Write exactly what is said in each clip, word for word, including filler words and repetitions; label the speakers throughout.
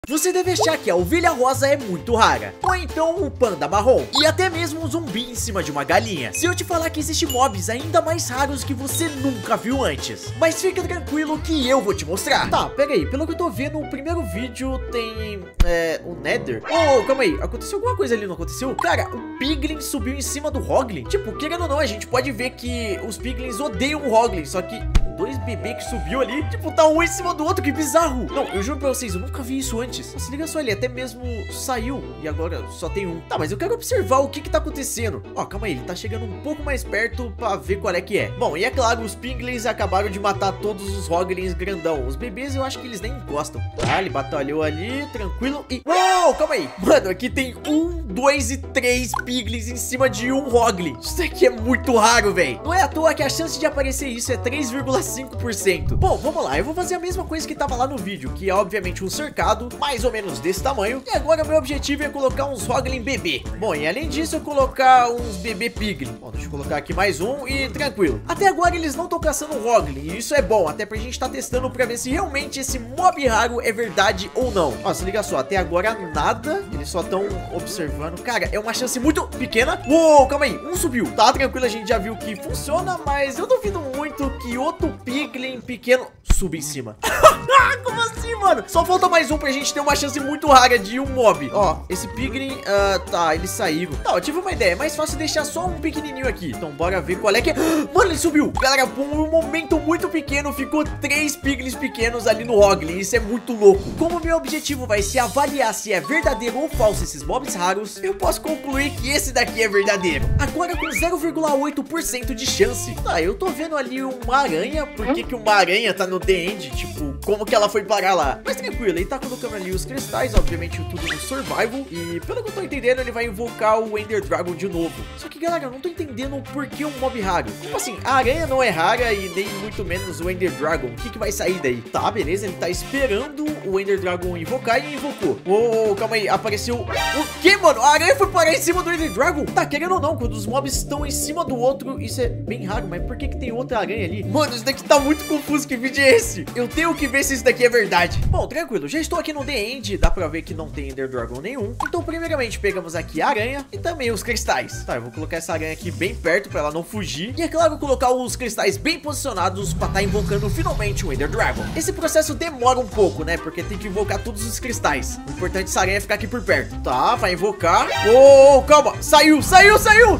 Speaker 1: Você deve achar que a ovelha rosa é muito rara, ou então o panda marrom, e até mesmo um zumbi em cima de uma galinha. Se eu te falar que existem mobs ainda mais raros que você nunca viu antes. Mas fica tranquilo que eu vou te mostrar. Tá, pera aí, pelo que eu tô vendo, o primeiro vídeo tem... É... o Nether. Oh, calma aí, aconteceu alguma coisa ali, não aconteceu? Cara, o Piglin subiu em cima do Hoglin. Tipo, querendo ou não, a gente pode ver que os Piglins odeiam o Hoglin, só que... dois bebês que subiu ali, tipo, tá um em cima do outro, que bizarro. Não, eu juro pra vocês, eu nunca vi isso antes. Se liga só, ele até mesmo saiu e agora só tem um. Tá, mas eu quero observar o que que tá acontecendo. Ó, calma aí, ele tá chegando um pouco mais perto pra ver qual é que é. Bom, e é claro, os Piglins acabaram de matar todos os Hoglins grandão. Os bebês eu acho que eles nem gostam. Tá, ele batalhou ali, tranquilo e... Uou, calma aí. Mano, aqui tem um, dois e três Piglins em cima de um Hoglin. Isso aqui é muito raro, velho. Não é à toa que a chance de aparecer isso é três vírgula cinco por cento. Bom, vamos lá, eu vou fazer a mesma coisa que tava lá no vídeo, que é obviamente um cercado, mais ou menos desse tamanho. E agora meu objetivo é colocar uns Hoglin bebê. Bom, e além disso eu colocar uns bebê Piglin. Bom, deixa eu colocar aqui mais um e tranquilo. Até agora eles não estão caçando Hoglin, e isso é bom, até pra gente tá testando pra ver se realmente esse mob raro é verdade ou não. Ó, se liga só, até agora nada, eles só estão observando. Cara, é uma chance muito pequena. Uou, calma aí, um subiu. Tá tranquilo, a gente já viu que funciona, mas eu duvido muito que outro Piglin pequeno suba em cima. Como assim, mano? Só falta mais um pra gente ter uma chance muito rara de um mob. Ó, esse Piglin, uh, tá, eles saíram. Tá, eu tive uma ideia, é mais fácil deixar só um pequenininho aqui. Então bora ver qual é que é. Mano, ele subiu. Galera, por um momento muito pequeno, ficou três Piglins pequenos ali no Hoglin. Isso é muito louco. Como meu objetivo vai ser avaliar se é verdadeiro ou falso esses mobs raros, eu posso concluir que esse daqui é verdadeiro. Agora com zero vírgula oito por cento de chance. Tá, eu tô vendo ali uma aranha. Por que que uma aranha tá no The End? Tipo, como que ela foi parar lá? Mas tranquilo, ele tá colocando ali os cristais, obviamente tudo no survival. E pelo que eu tô entendendo, ele vai invocar o Ender Dragon de novo. Só que galera, eu não tô entendendo o porquê um mob raro. Como assim? A aranha não é rara e nem muito menos o Ender Dragon. O que que vai sair daí? Tá, beleza, ele tá esperando o Ender Dragon invocar e invocou. Ô, oh, calma aí, apareceu... O que, mano? A aranha foi parar em cima do Ender Dragon? Tá, querendo ou não, quando os mobs estão em cima do outro, isso é bem raro. Mas por que que tem outra aranha ali? Mano, isso daqui tá muito confuso. Que vídeo é esse? Eu tenho que ver se isso daqui é verdade. Bom, tranquilo, já estou aqui no The End. Dá pra ver que não tem Ender Dragon nenhum. Então primeiramente pegamos aqui a aranha e também os cristais. Tá, eu vou colocar essa aranha aqui bem perto pra ela não fugir. E é claro, colocar os cristais bem posicionados pra tá invocando finalmente o Ender Dragon. Esse processo demora um pouco, né? Porque tem que invocar todos os cristais. O importante é essa aranha ficar aqui por perto. Tá, vai invocar. Ô, oh, calma, saiu, saiu, saiu.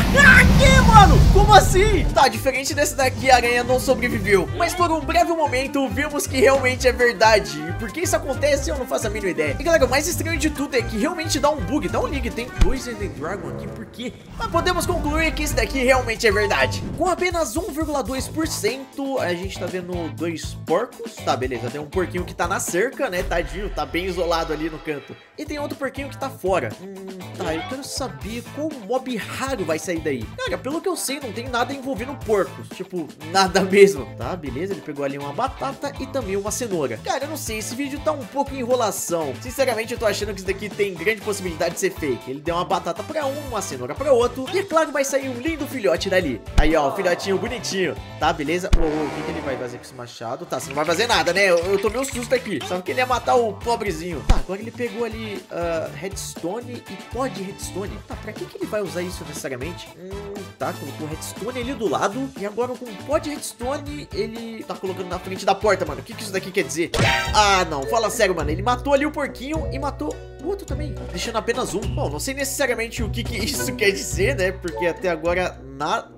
Speaker 1: Que, mano? Como assim? Tá, diferente desse daqui, a aranha não sobreviveu. Mas por um breve momento vimos que realmente é verdade. E por que isso acontece eu não faço a mínima ideia. E galera, o mais estranho de tudo é que realmente dá um bug. Dá um ligue, tem dois Ender Dragon aqui, por quê? Mas podemos concluir que isso daqui realmente é verdade. Com apenas um vírgula dois por cento, a gente tá vendo dois porcos. Tá, beleza, tem um porquinho que tá na cerca, né, tadinho, tá bem isolado ali no canto. E tem outro porquinho que tá fora. Hum, tá, eu quero saber qual mob raro vai sair daí. Cara, pelo que eu sei, não tem nada envolvendo porcos. Tipo, nada mesmo. Tá, beleza, ele pegou ali uma batata e também uma cenoura. Cara, eu não sei, esse vídeo tá um pouco em enrolação. Sinceramente, eu tô achando que isso daqui tem grande possibilidade de ser fake. Ele deu uma batata pra um, uma cenoura pra outro. E é claro, vai sair um lindo filhote dali. Aí, ó, um filhotinho bonitinho. Tá, beleza? Ô, ô, o que, que ele vai fazer com esse machado? Tá, você não vai fazer nada, né? Eu, eu tomei um susto aqui. Sabe que ele ia matar o pobrezinho. Tá, agora ele pegou ali uh, redstone e pó de redstone. Tá, pra que, que ele vai usar isso necessariamente? Hum, tá, colocou redstone ali do lado. E agora com pó de redstone, ele tá colocando na frente da porta, mano. O que, que isso daqui quer dizer? Ah, não, fala sério, mano. Ele matou ali o porquinho e matou o outro também, deixando apenas um. Bom, não sei necessariamente o que, que isso quer dizer, né? Porque até agora nada.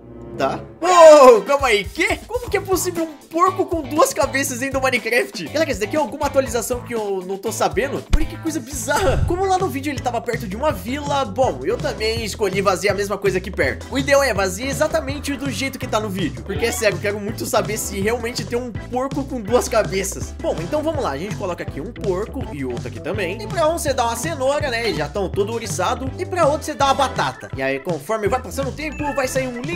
Speaker 1: Oh, calma aí, que? Como que é possível um porco com duas cabeças dentro do Minecraft? Galera, isso daqui é alguma atualização que eu não tô sabendo? Olha que coisa bizarra. Como lá no vídeo ele tava perto de uma vila, bom, eu também escolhi fazer a mesma coisa aqui perto. O ideal é fazer exatamente do jeito que tá no vídeo. Porque é sério, eu quero muito saber se realmente tem um porco com duas cabeças. Bom, então vamos lá, a gente coloca aqui um porco e outro aqui também. E pra um você dá uma cenoura, né, já estão todo ouriçado. E pra outro você dá uma batata. E aí, conforme vai passando o tempo, vai sair um lindo filhote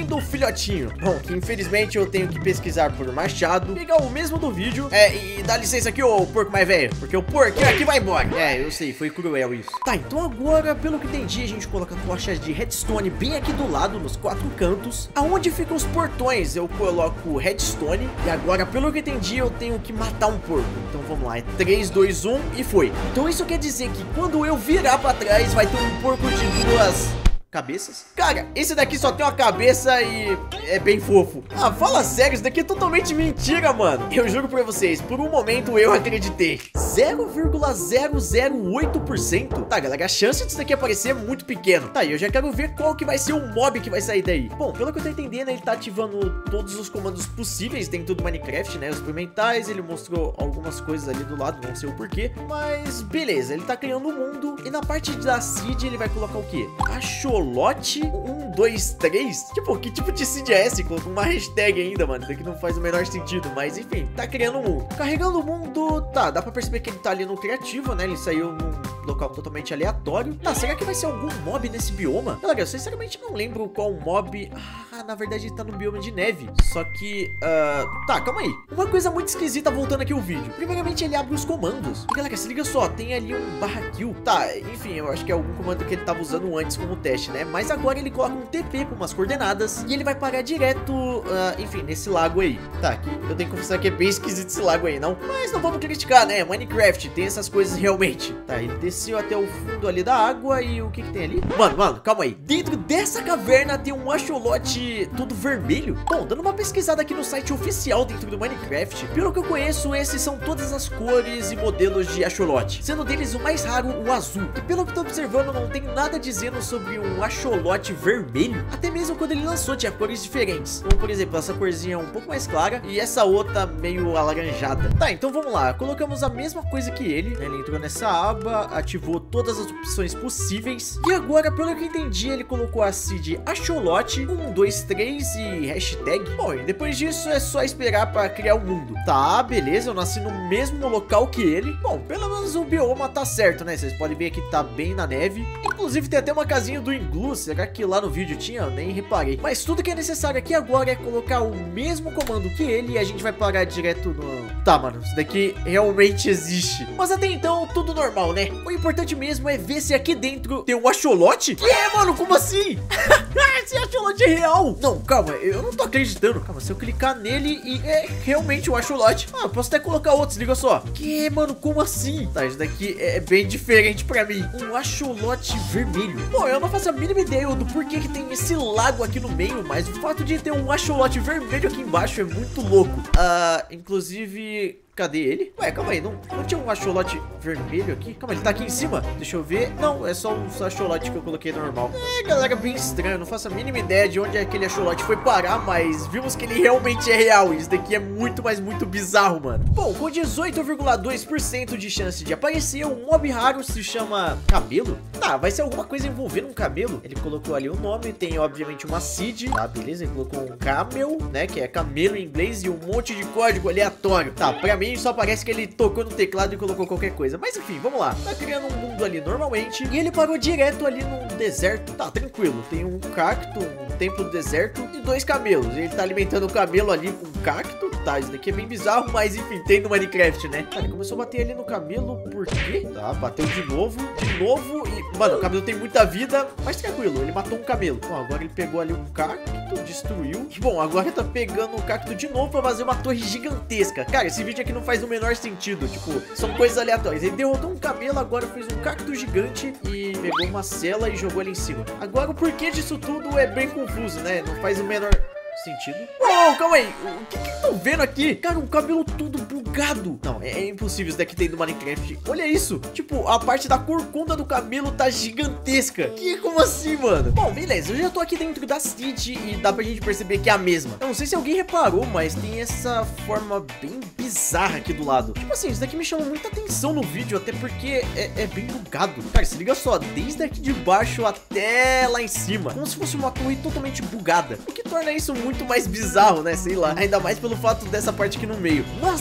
Speaker 1: filhotinho. Bom, que infelizmente eu tenho que pesquisar por machado, pegar o mesmo do vídeo. É, e dá licença aqui, ô porco mais velho, porque o porquinho aqui vai embora. É, eu sei, foi cruel isso. Tá, então agora, pelo que entendi, a gente coloca tochas de redstone bem aqui do lado, nos quatro cantos. Aonde ficam os portões, eu coloco redstone. E agora, pelo que entendi, eu tenho que matar um porco. Então vamos lá, é três, dois, um e foi. Então isso quer dizer que quando eu virar pra trás, vai ter um porco de duas cabeças? Cara, esse daqui só tem uma cabeça e é bem fofo. Ah, fala sério, isso daqui é totalmente mentira, mano. Eu juro pra vocês, por um momento eu acreditei. zero vírgula zero zero oito por cento? Tá, galera, a chance disso daqui aparecer é muito pequena. Tá, e eu já quero ver qual que vai ser o mob que vai sair daí. Bom, pelo que eu tô entendendo, ele tá ativando todos os comandos possíveis dentro do Minecraft, né? Os experimentais, ele mostrou algumas coisas ali do lado, não sei o porquê. Mas, beleza, ele tá criando um mundo. E na parte da seed, ele vai colocar o quê? Achou Lote um, dois, três. Tipo, que tipo de seed é esse? Colocou uma hashtag ainda, mano. Isso aqui não faz o menor sentido. Mas enfim, tá criando um mundo. Carregando o mundo. Tá, dá pra perceber que ele tá ali no criativo, né? Ele saiu num local totalmente aleatório. Tá, será que vai ser algum mob nesse bioma? Galera, eu sinceramente não lembro qual mob. Ah, na verdade ele tá no bioma de neve. Só que, uh... tá, calma aí. Uma coisa muito esquisita voltando aqui o vídeo. Primeiramente ele abre os comandos. E, galera, se liga só, tem ali um barra kill. Tá, enfim, eu acho que é algum comando que ele tava usando antes como teste, né? Mas agora ele coloca um T P com umas coordenadas e ele vai parar direto, uh, enfim, nesse lago aí. Tá, aqui eu tenho que confessar que é bem esquisito esse lago aí, não? Mas não vamos criticar, né? Minecraft tem essas coisas realmente. Tá, ele desceu até o fundo ali da água e o que que tem ali? Mano, mano, calma aí. Dentro dessa caverna tem um axolote todo vermelho. Bom, dando uma pesquisada aqui no site oficial dentro do Minecraft, pelo que eu conheço, esses são todas as cores e modelos de axolote, sendo deles o mais raro o azul. E pelo que eu tô observando, não tem nada dizendo sobre um axolote vermelho. Até mesmo quando ele lançou tinha cores diferentes, como por exemplo essa corzinha um pouco mais clara e essa outra meio alaranjada. Tá, então vamos lá, colocamos a mesma coisa que ele, né? Ele entrou nessa aba, ativou todas as opções possíveis e agora, pelo que eu entendi, ele colocou a seed axolote um, dois, três e hashtag. Bom, e depois disso é só esperar para criar o mundo. Tá, beleza, eu nasci no mesmo local que ele. Bom, pelo menos o bioma tá certo, né? Vocês podem ver que tá bem na neve. Inclusive tem até uma casinha do Inglu. Será que lá no vídeo tinha? Eu nem reparei. Mas tudo que é necessário aqui agora é colocar o mesmo comando que ele e a gente vai parar direto no... Tá, mano, isso daqui realmente existe. Mas até então, tudo normal, né? O importante mesmo é ver se aqui dentro tem um axolote. Que é, mano? Como assim? Esse axolote é real. Não, calma, eu não tô acreditando. Calma, se eu clicar nele e é realmente um axolote. Ah, eu posso até colocar outros, liga só. Que é, mano? Como assim? Tá, isso daqui é bem diferente pra mim. Um axolote vermelho. Bom, eu não faço a mínima ideia do porquê que tem esse lago aqui no meio, mas o fato de ter um axolote vermelho aqui embaixo é muito louco. Ah, inclusive... Cadê ele? Ué, calma aí, não, não tinha um axolote vermelho aqui? Calma, ele tá aqui em cima? Deixa eu ver. Não, é só um axolote que eu coloquei normal. É, galera, bem estranho. Não faço a mínima ideia de onde aquele axolote foi parar, mas vimos que ele realmente é real. Isso daqui é muito, mas muito bizarro, mano. Bom, com dezoito vírgula dois por cento de chance de aparecer, um mob raro se chama camelo. Tá, vai ser alguma coisa envolvendo um camelo. Ele colocou ali o nome, tem obviamente uma seed. Tá, beleza, ele colocou um camel, né, que é camelo em inglês e um monte de código aleatório. Tá, pra mim só parece que ele tocou no teclado e colocou qualquer coisa. Mas enfim, vamos lá. Tá criando um mundo ali normalmente e ele parou direto ali num deserto. Tá, tranquilo. Tem um cacto, um templo do deserto e dois camelos. Ele tá alimentando o camelo ali com um cacto. Tá, isso daqui é bem bizarro, mas enfim, tem no Minecraft, né? Tá, ele começou a bater ali no camelo, por quê? Tá, bateu de novo, de novo e... Mano, o camelo tem muita vida, mas tranquilo, ele matou um camelo. Bom, agora ele pegou ali um cacto, destruiu. E, bom, agora tá pegando o cacto de novo pra fazer uma torre gigantesca. Cara, esse vídeo aqui não faz o menor sentido, tipo, são coisas aleatórias. Ele derrotou um camelo, agora fez um cacto gigante e pegou uma cela e jogou ali em cima. Agora o porquê disso tudo é bem confuso, né? Não faz o menor... sentido. Oh, calma aí. O que que estão vendo aqui? Cara, um cabelo todo bugado. Não, é, é impossível isso daqui ter do Minecraft. Olha isso. Tipo, a parte da corcunda do cabelo tá gigantesca. Que como assim, mano? Bom, beleza. Eu já tô aqui dentro da seed e dá pra gente perceber que é a mesma. Eu não sei se alguém reparou, mas tem essa forma bem bizarra aqui do lado. Tipo assim, isso daqui me chamou muita atenção no vídeo, até porque é, é bem bugado. Cara, se liga só. Desde aqui de baixo até lá em cima. Como se fosse uma torre totalmente bugada. O que torna isso muito muito mais bizarro, né? Sei lá. Ainda mais pelo fato dessa parte aqui no meio. Mas deixando isso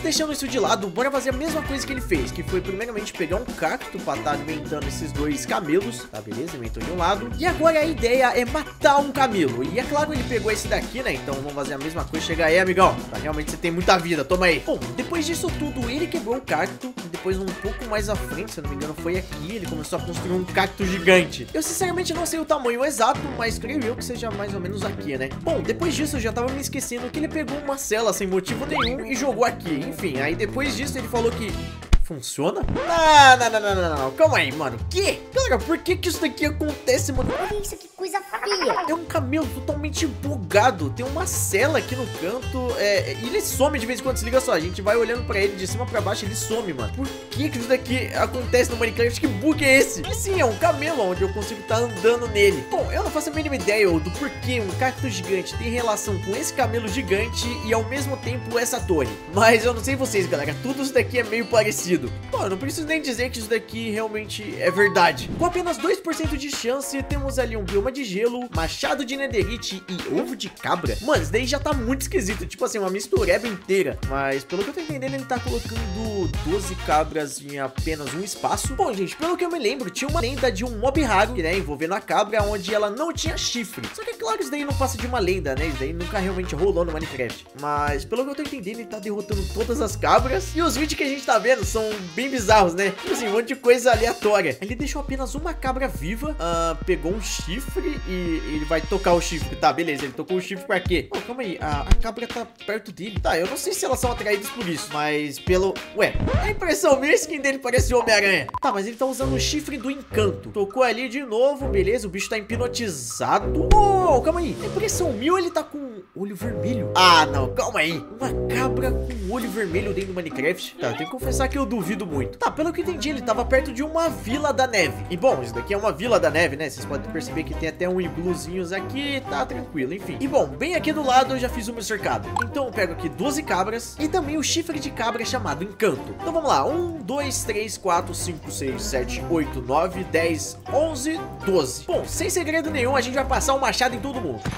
Speaker 1: isso de lado, bora fazer a mesma coisa que ele fez, que foi primeiramente pegar um cacto pra estar alimentando esses dois camelos, tá, beleza? Alimentou de um lado. E agora a ideia é matar um camelo. E é claro, ele pegou esse daqui, né? Então vamos fazer a mesma coisa. Chega aí, amigão. Tá, realmente você tem muita vida, toma aí. Bom, depois disso tudo, ele quebrou o cacto. E depois um pouco mais à frente, se eu não me engano, foi aqui. Ele começou a construir um cacto gigante. Eu sinceramente não sei o tamanho exato, mas creio eu que seja mais ou menos aqui, né? Bom, depois disso eu já tava me esquecendo que ele pegou uma cela sem motivo nenhum e jogou aqui. Enfim, aí depois disso ele falou que... Funciona? Não, não, não, não, não, não, calma aí, mano. Que? Cara, por que que isso daqui acontece, mano?
Speaker 2: Olha isso, que coisa feia.
Speaker 1: É um camelo totalmente bugado. Tem uma cela aqui no canto. É, e ele some de vez em quando. Se liga só, a gente vai olhando pra ele de cima pra baixo, ele some, mano. Por que que isso daqui acontece no Minecraft? Que bug é esse? E sim, é um camelo onde eu consigo estar andando nele. Bom, eu não faço a mínima ideia do porquê um cacto gigante tem relação com esse camelo gigante e ao mesmo tempo essa torre. Mas eu não sei vocês, galera. Tudo isso daqui é meio parecido. Bom, eu não preciso nem dizer que isso daqui realmente é verdade. Com apenas dois por cento de chance, temos ali um bioma de gelo, machado de netherite e ovo de cabra. Mano, isso daí já tá muito esquisito. Tipo assim, uma mistureba inteira. Mas pelo que eu tô entendendo, ele tá colocando doze cabras em apenas um espaço. Bom, gente, pelo que eu me lembro, tinha uma lenda de um mob raro, né, envolvendo a cabra, onde ela não tinha chifre. Só que é claro, isso daí não passa de uma lenda, né? Isso daí nunca realmente rolou no Minecraft. Mas pelo que eu tô entendendo, ele tá derrotando todas as cabras. E os vídeos que a gente tá vendo são bem bizarros, né? Tipo assim, um monte de coisa aleatória. Ele deixou apenas uma cabra viva, uh, pegou um chifre e ele vai tocar o chifre. Tá, beleza, ele tocou o chifre pra quê? Oh, calma aí, a, a cabra tá perto dele. Tá, eu não sei se elas são atraídas por isso, mas pelo... Ué, a impressão minha, a skin dele parece o Homem-Aranha. Tá, mas ele tá usando o chifre do encanto. Tocou ali de novo, beleza, o bicho tá hipnotizado. Oh, calma aí, a impressão minha, ele tá com olho vermelho. Ah, não, calma aí. Uma cabra com olho vermelho dentro do Minecraft. Tá, eu tenho que confessar que eu duvido muito. Tá, pelo que eu entendi, ele tava perto de uma vila da neve. E bom, isso daqui é uma vila da neve, né? Vocês podem perceber que tem até um igluzinhos aqui, tá tranquilo, enfim. E bom, bem aqui do lado eu já fiz o meu cercado. Então eu pego aqui doze cabras e também o chifre de cabra chamado encanto. Então vamos lá, um, dois, três, quatro, cinco, seis, sete, oito, nove, dez, onze, doze. Bom, sem segredo nenhum, a gente vai passar um machado em todo mundo.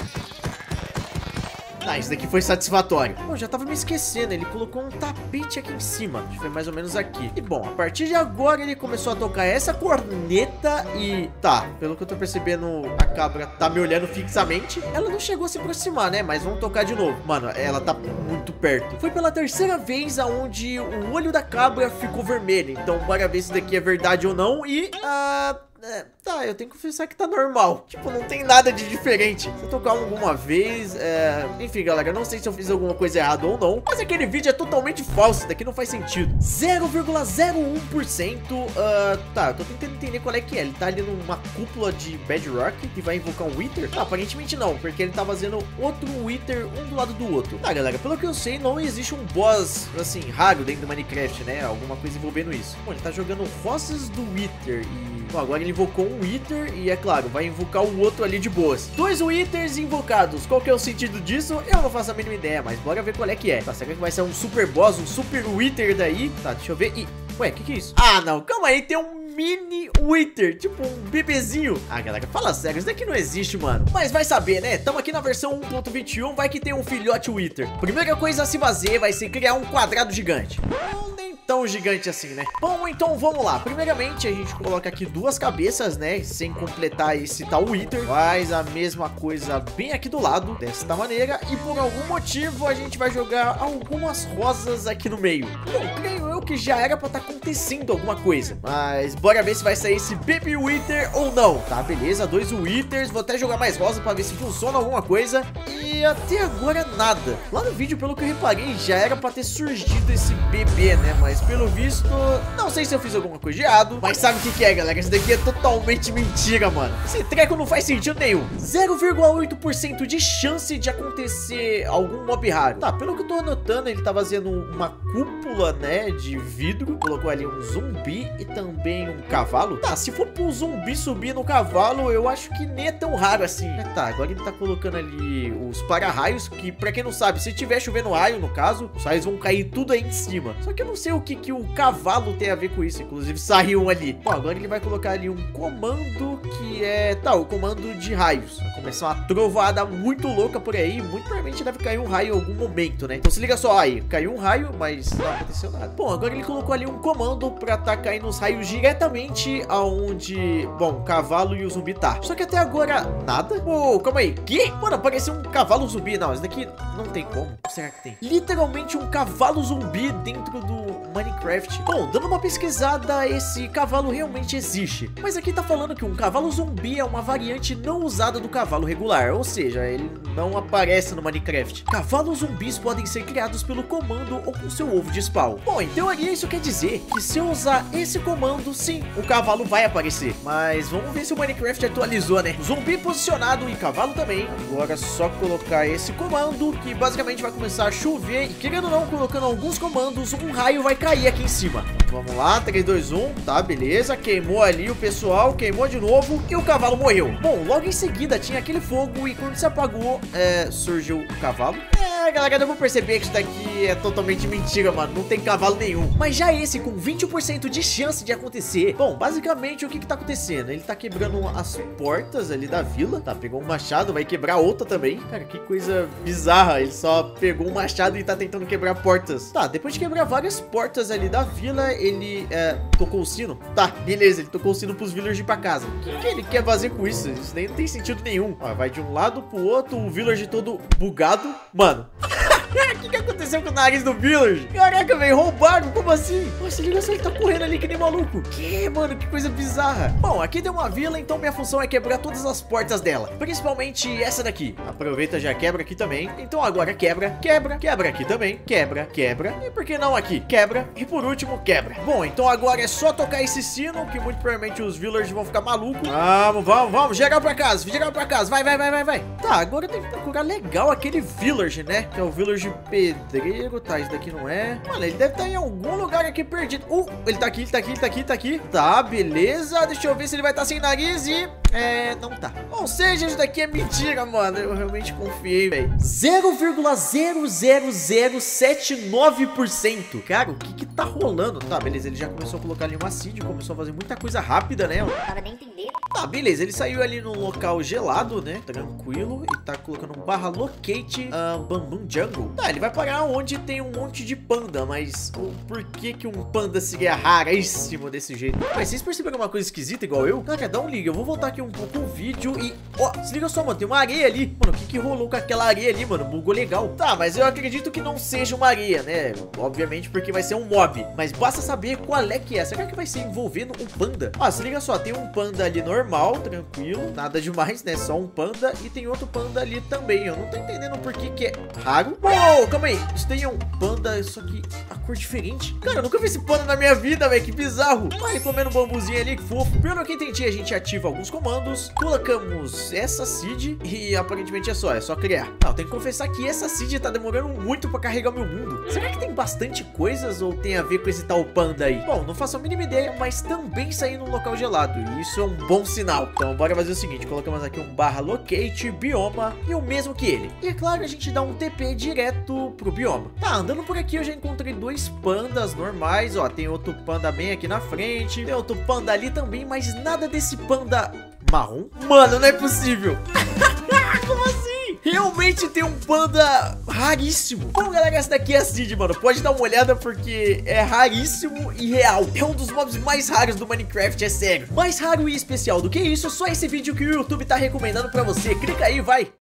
Speaker 1: Ah, isso daqui foi satisfatório. Bom, já tava me esquecendo, ele colocou um tapete aqui em cima. Acho que foi mais ou menos aqui. E bom, a partir de agora ele começou a tocar essa corneta e... Tá, pelo que eu tô percebendo, a cabra tá me olhando fixamente. Ela não chegou a se aproximar, né? Mas vamos tocar de novo. Mano, ela tá muito perto. Foi pela terceira vez aonde o olho da cabra ficou vermelho. Então bora ver se isso daqui é verdade ou não. E... Ah... É, tá, eu tenho que confessar que tá normal. Tipo, não tem nada de diferente. Se eu tocar alguma vez, é... Enfim, galera, eu não sei se eu fiz alguma coisa errada ou não, mas aquele vídeo é totalmente falso. Isso daqui não faz sentido. zero vírgula zero um por cento. uh, Tá, eu tô tentando entender qual é que é. Ele tá ali numa cúpula de Bedrock que vai invocar um Wither? Tá, aparentemente não, porque ele tá fazendo outro Wither um do lado do outro. Tá, galera, pelo que eu sei, não existe um boss, assim, raro dentro do Minecraft, né? Alguma coisa envolvendo isso. Bom, ele tá jogando rosas do Wither e... Bom, agora ele invocou um Wither e, é claro, vai invocar o outro ali de boas. Dois Withers invocados. Qual que é o sentido disso? Eu não faço a mínima ideia, mas bora ver qual é que é. Tá, será que vai ser um super boss, um super Wither daí? Tá, deixa eu ver. E... Ué, o que que é isso? Ah, não, calma aí, tem um mini Wither, tipo um bebezinho. Ah, galera, fala sério, isso daqui não existe, mano. Mas vai saber, né? Tamo aqui na versão um ponto vinte e um, vai que tem um filhote Wither. Primeira coisa a se fazer vai ser criar um quadrado gigante. Não, nem tão gigante assim, né? Bom, então vamos lá. Primeiramente, a gente coloca aqui duas cabeças, né? Sem completar esse tal Wither. Faz a mesma coisa bem aqui do lado, desta maneira. E por algum motivo, a gente vai jogar algumas rosas aqui no meio. Bom, creio eu que já era pra estar acontecendo alguma coisa. Mas bora ver se vai sair esse Baby Wither ou não. Tá, beleza, dois Withers. Vou até jogar mais rosa pra ver se funciona alguma coisa. E até agora nada. Lá no vídeo, pelo que eu reparei, já era pra ter surgido esse bebê, né? Mas pelo visto, não sei se eu fiz alguma coisa de errado. Mas sabe o que que é, galera? Isso daqui é totalmente mentira, mano. Esse treco não faz sentido nenhum. zero vírgula oito por cento de chance de acontecer algum mob raro. Tá, pelo que eu tô anotando, ele tá fazendo uma cúpula, né, de vidro. Colocou ali um zumbi e também um cavalo. Tá, se for pro zumbi subir no cavalo, eu acho que nem é tão raro assim. É, tá, agora ele tá colocando ali os para-raios, que pra quem não sabe, se tiver chovendo raio, no caso, os raios vão cair tudo aí em cima. Só que eu não sei o que que o cavalo tem a ver com isso. Inclusive saiu um ali. Bom, agora ele vai colocar ali um comando que é... Tá, o comando de raios. Vai começar uma trovoada muito louca por aí. Muito provavelmente deve cair um raio em algum momento, né? Então se liga só aí. Caiu um raio, mas isso não aconteceu nada. Bom, agora ele colocou ali um comando pra atacar aí nos raios diretamente aonde, bom, o cavalo e o zumbi tá. Só que até agora, nada. Pô, calma aí. Que? Mano, apareceu um cavalo zumbi. Não, isso daqui não tem como. Será que tem? Literalmente um cavalo zumbi dentro do Minecraft. Bom, dando uma pesquisada, esse cavalo realmente existe. Mas aqui tá falando que um cavalo zumbi é uma variante não usada do cavalo regular. Ou seja, ele não aparece no Minecraft. Cavalos zumbis podem ser criados pelo comando ou com seu ovo de spawn. Bom, em teoria isso quer dizer que se eu usar esse comando, sim, o cavalo vai aparecer. Mas vamos ver se o Minecraft atualizou, né? Zumbi posicionado e cavalo também. Agora é só colocar esse comando, que basicamente vai começar a chover. E querendo ou não, colocando alguns comandos, um raio vai cair aqui em cima. Vamos lá, três, dois, um, tá, beleza. Queimou ali o pessoal, queimou de novo e o cavalo morreu. Bom, logo em seguida tinha aquele fogo e quando se apagou, é, surgiu o cavalo. É, galera, eu vou perceber que isso daqui é totalmente mentira, mano. Não tem cavalo nenhum. Mas já esse com vinte por cento de chance de acontecer. Bom, basicamente o que que tá acontecendo? Ele tá quebrando as portas ali da vila. Tá, pegou um machado, vai quebrar outra também. Cara, que coisa bizarra. Ele só pegou um machado e tá tentando quebrar portas. Tá, depois de quebrar várias portas ali da vila, ele é, tocou o sino. Tá, beleza, ele tocou o sino pros villagers ir pra casa. O que que ele quer fazer com isso? Isso nem não tem sentido nenhum. Ó, vai de um lado pro outro, o villager todo bugado. Mano, o que que aconteceu com o nariz do Village? Caraca, velho, roubaram, como assim? Nossa, liga só, ele tá correndo ali que nem maluco. Que, mano, que coisa bizarra. Bom, aqui tem uma vila, então minha função é quebrar todas as portas dela. Principalmente essa daqui. Aproveita, já quebra aqui também. Então agora quebra, quebra, quebra aqui também. Quebra, quebra. E por que não aqui? Quebra. E por último, quebra. Bom, então agora é só tocar esse sino, que muito provavelmente os villagers vão ficar malucos. Vamos, vamos, vamos. Geral pra casa, geral pra casa. Vai, vai, vai, vai, vai. Tá, agora tem que procurar legal aquele village, né? Que é o village pedreiro, tá, isso daqui não é. Mano, ele deve estar em algum lugar aqui perdido. Uh, ele tá aqui, ele tá aqui, ele tá aqui, ele tá aqui. Tá, beleza, deixa eu ver se ele vai estar sem nariz e... É, não tá. Ou seja, isso daqui é mentira, mano. Eu realmente confiei, velho. zero vírgula zero zero zero sete nove por cento. Cara, o que que tá rolando? Tá, beleza, ele já começou a colocar ali uma seed, começou a fazer muita coisa rápida, né?
Speaker 2: Não tava nem entendendo.
Speaker 1: Tá, beleza, ele saiu ali num local gelado, né? Tranquilo. E tá colocando um barra locate uh, Bamboo Jungle. Tá, ele vai parar onde tem um monte de panda, mas o por que que um panda seria raríssimo desse jeito? Mas vocês perceberam uma coisa esquisita igual eu? Cara, dá um liga, eu vou voltar aqui um pouco o vídeo e... Ó, se liga só, mano, tem uma areia ali. Mano, o que que rolou com aquela areia ali, mano? Bugou legal. Tá, mas eu acredito que não seja uma areia, né? Obviamente porque vai ser um mob. Mas basta saber qual é que é. Será que vai ser envolvendo um panda? Ó, se liga só, tem um panda ali normal, tranquilo, nada demais, né? Só um panda e tem outro panda ali também. Eu não tô entendendo por que que é raro. Uou, calma aí. Isso daí é um panda, só que a cor diferente. Cara, eu nunca vi esse panda na minha vida, velho. Que bizarro. Olha ele comendo um bambuzinho ali, que fofo. Pelo que eu entendi, a gente ativa alguns comandos, colocamos essa seed e aparentemente é só, é só criar. Não, tem que confessar que essa seed tá demorando muito pra carregar meu mundo. Será que tem bastante coisas ou tem a ver com esse tal panda aí? Bom, não faço a mínima ideia, mas também saí num local gelado e isso é um bom sinal. Então bora fazer o seguinte, colocamos aqui um barra locate bioma e o mesmo que ele. E é claro, a gente dá um T P direto pro bioma. Tá, andando por aqui eu já encontrei dois pandas normais, ó, tem outro panda bem aqui na frente, tem outro panda ali também, mas nada desse panda marrom. Mano, não é possível. Como assim? Realmente tem um panda raríssimo. Bom, galera, essa daqui é a seed, mano. Pode dar uma olhada porque é raríssimo e real. É um dos mobs mais raros do Minecraft, é sério. Mais raro e especial do que isso, só esse vídeo que o YouTube tá recomendando pra você. Clica aí, vai.